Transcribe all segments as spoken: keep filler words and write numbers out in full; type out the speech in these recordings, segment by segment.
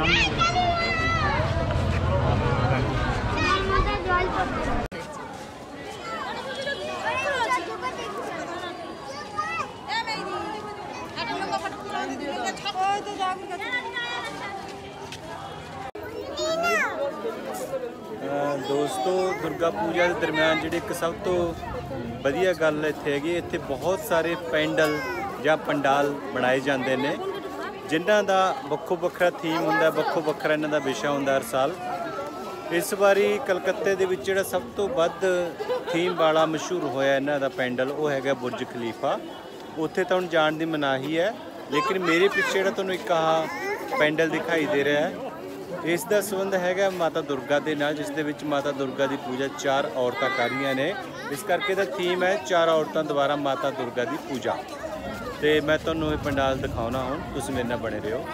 दोस्तों दुर्गा पूजा के दरम्यान जी एक सब तो वधिया गल इत्थे हैगी, इत्थे बहुत सारे पेंडल या पंडाल बनाए जाते हैं जिन्हां दा वक्खो वक्खरा थीम हुंदा, वक्खो वक्खरा इन्हां दा विशा हुंदा हर साल। इस बारी कलकत्ते दे विच जिहड़ा सब तो वध थीम वाला मशहूर होया इन्हां दा पेंडल वो हैगा बुर्ज खलीफा। उत्थे तो हुण जाण दी मनाही है, लेकिन मेरे पिछे जिहड़ा तुहानूं एक आह पेंडल दिखाई दे रहा है इस दा संबंध हैगा माता दुर्गा दे नाल, जिस दे विच माता दुर्गा की पूजा चार औरतां कर रहीआं ने। इस करके दा थीम है चार औरतां द्वारा माता दुर्गा की पूजा। तो मैं तुहानूं ये पंडाल दिखाउणा, हुण तुसीं मेरे नाल बने रहिओ।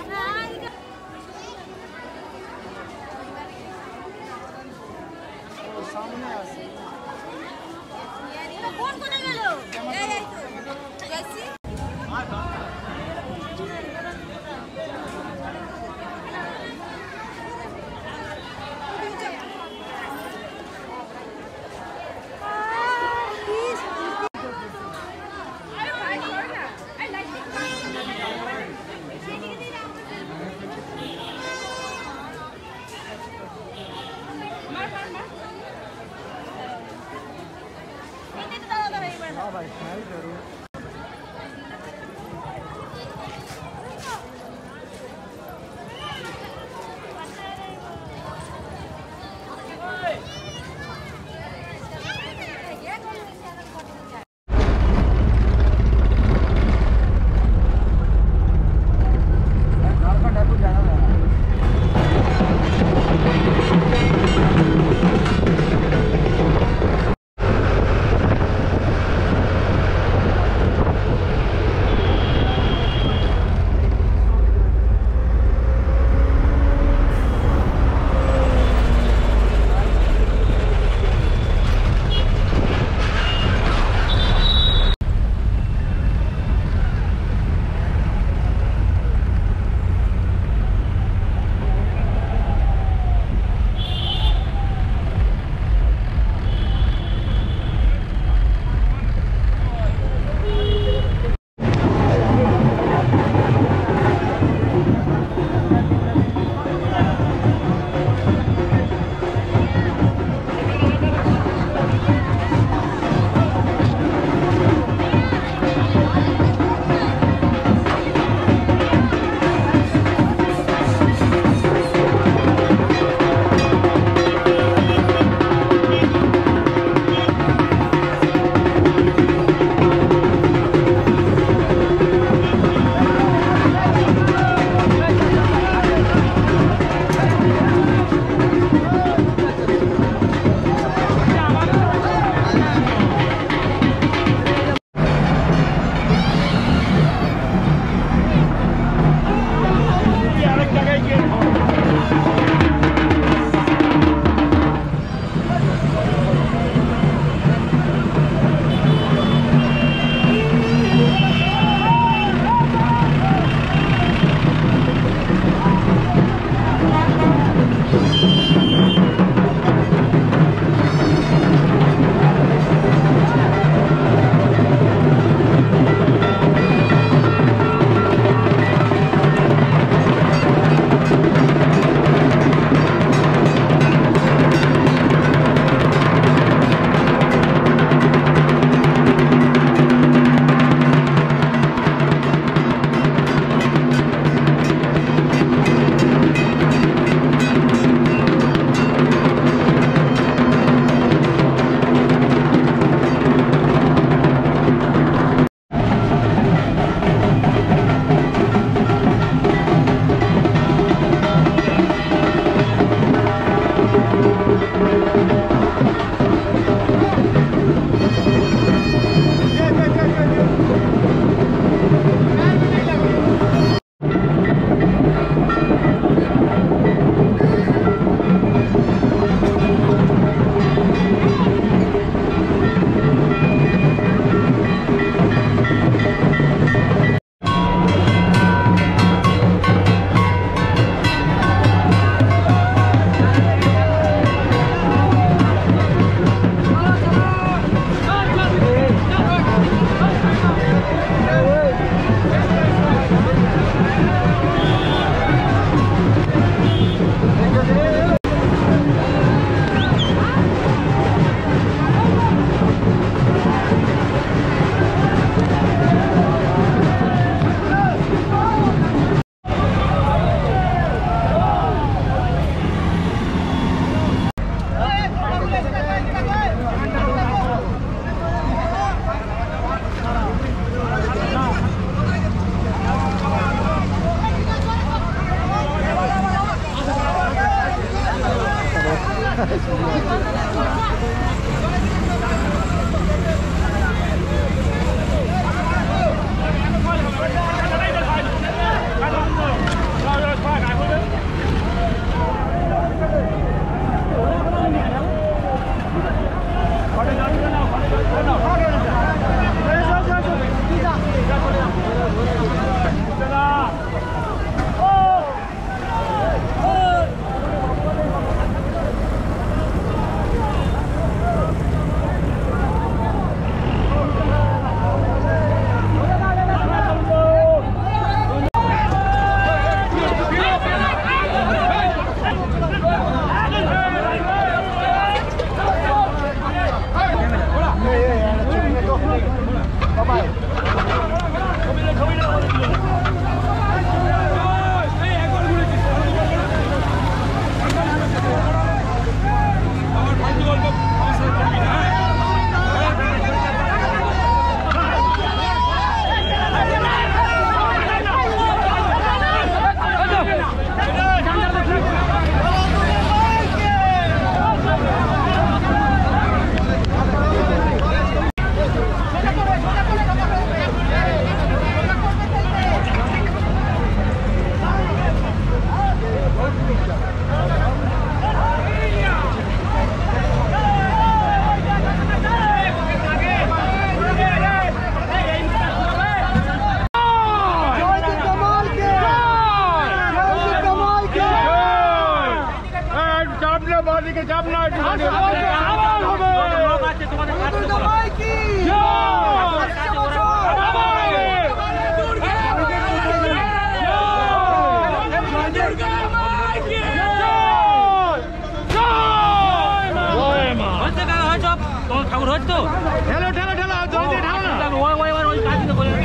ঠেলো ঠেলো ঠেলো জলদি ঠাও না ওই ওই ওই কাজ তো করে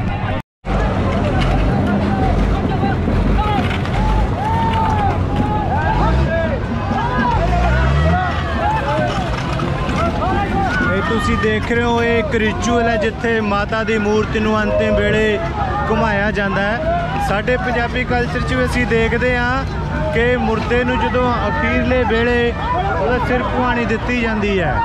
ਤੁਸੀਂ ਦੇਖ ਰਹੇ ਹੋ ਇਹ ਇੱਕ ਰਿਚੁਅਲ ਹੈ ਜਿੱਥੇ ਮਾਤਾ ਦੀ ਮੂਰਤੀ ਨੂੰ ਅੰਤਿਮ ਵੇਲੇ ਘੁਮਾਇਆ ਜਾਂਦਾ ਹੈ। ਸਾਡੇ ਪੰਜਾਬੀ ਕਲਚਰ 'ਚ ਵੀ ਅਸੀਂ ਦੇਖਦੇ ਹਾਂ ਕਿ ਮੁਰਦੇ ਨੂੰ ਜਦੋਂ ਅਖੀਰਲੇ ਵੇਲੇ ਉਹਦਾ ਸਿਰ ਘੁਮਾਣੀ ਦਿੱਤੀ ਜਾਂਦੀ ਹੈ।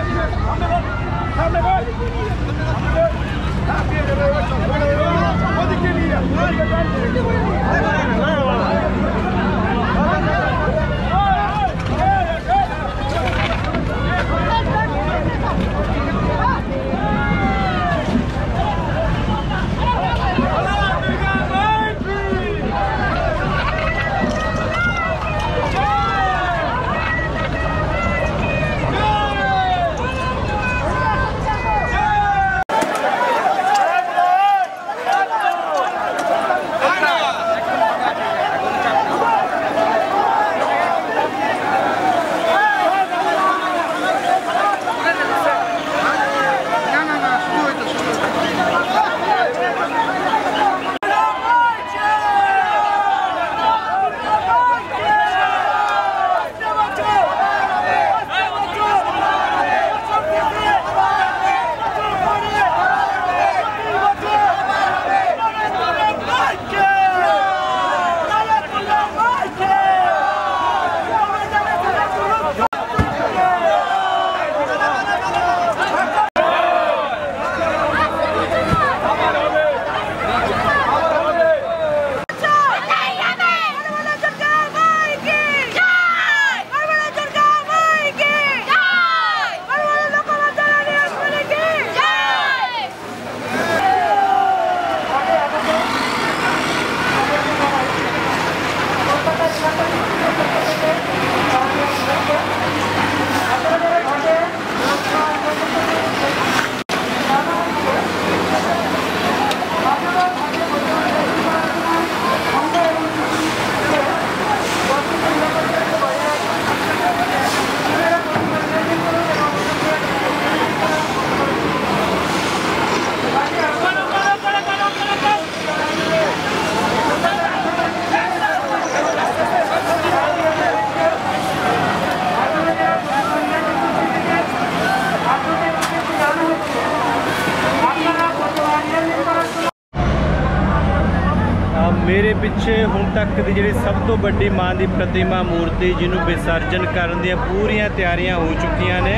मेरे पिछे हुण तक की जी सब तो बड़ी मां की प्रतिमा मूर्ति जिन्होंने विसर्जन करने दी पूरियां तैयारियां हो चुकियां ने।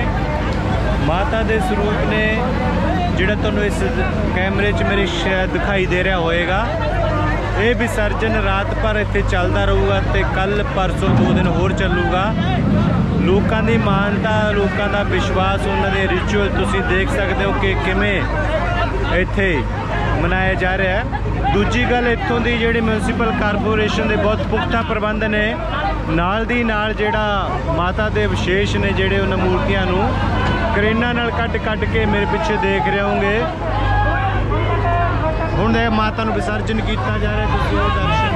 माता के स्वरूप ने जिहड़ा तुहानूं इस कैमरे च मेरे शायद दिखाई दे रहा होएगा, ये विसर्जन रात भर इत्थे चलता रहूगा तो कल परसों दो दिन होर चलूगा। लोगों की मानता, लोगों का विश्वास, उन्होंने रिचुअल तुसीं देख सकते हो कि किवें इत्थे मनाया जा रहा है। दूजी गल इत्थों की जिहड़ी म्यूनसिपल कारपोरेशन के बहुत पुख्ता प्रबंध ने, नाल दी नाल जिहड़ा माता के विशेष ने जिहड़े उन्हां मूर्तियां नूं क्रेनां नाल कट कट के मेरे पिछे देख रहे होंगे। हुण माता नूं विसर्जन किया जा रहा है, तुसीं दर्शन